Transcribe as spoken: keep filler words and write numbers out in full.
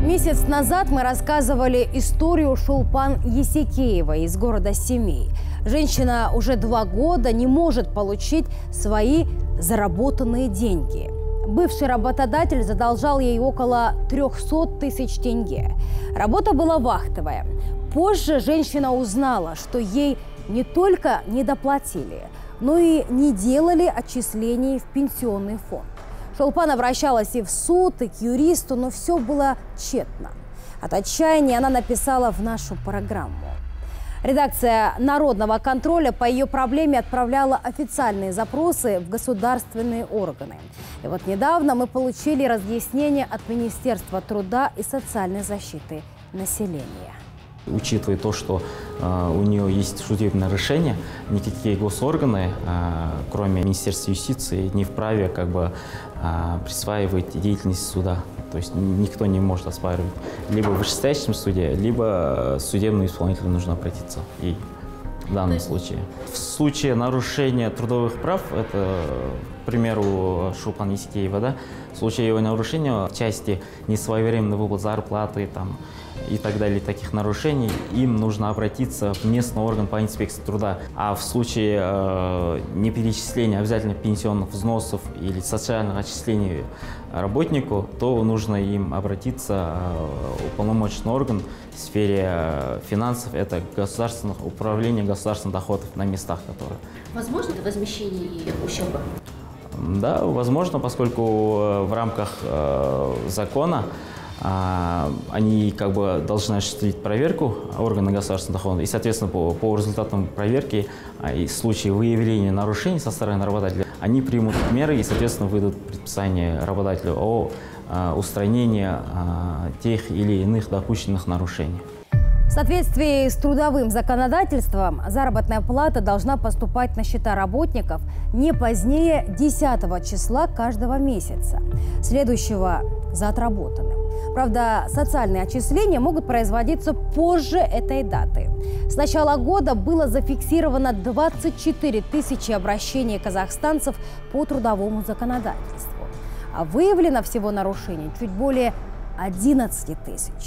Месяц назад мы рассказывали историю Шолпан Есекеевой из города Семей. Женщина уже два года не может получить свои заработанные деньги. Бывший работодатель задолжал ей около трёхсот тысяч тенге. Работа была вахтовая. Позже женщина узнала, что ей не только не доплатили, но и не делали отчислений в пенсионный фонд. Шолпан обращалась и в суд, и к юристу, но все было тщетно. От отчаяния она написала в нашу программу. Редакция «Народного контроля» по ее проблеме отправляла официальные запросы в государственные органы. И вот недавно мы получили разъяснение от Министерства труда и социальной защиты населения. Учитывая то, что э, у нее есть судебное решение, никакие госорганы, э, кроме Министерства юстиции, не вправе как бы, э, присваивать деятельность суда. То есть никто не может оспаривать. Либо в вышестоящем суде, либо судебному исполнителю нужно обратиться ей в данном случае. В случае нарушения трудовых прав, это, к примеру, Шолпан Есекеева, да, в случае его нарушения в части несвоевременной выплаты зарплаты там, и так далее, таких нарушений, им нужно обратиться в местный орган по инспекции труда. А в случае э, неперечисления обязательно пенсионных взносов или социальных отчислений работнику, то нужно им обратиться э, в уполномоченный орган в сфере э, финансов, это государственных управление государственных доходов на местах, которые. Возможно возмещение ущерба? Да, возможно, поскольку в рамках э, закона они как бы должны осуществить проверку органа государственного дохода, и, соответственно, по, по результатам проверки и в случае выявления нарушений со стороны работодателя, они примут меры и, соответственно, выдадут предписание работодателю о устранении тех или иных допущенных нарушений. В соответствии с трудовым законодательством заработная плата должна поступать на счета работников не позднее десятого числа каждого месяца, следующего за отработанным. Правда, социальные отчисления могут производиться позже этой даты. С начала года было зафиксировано двадцать четыре тысячи обращений казахстанцев по трудовому законодательству. А выявлено всего нарушений чуть более одиннадцати тысяч.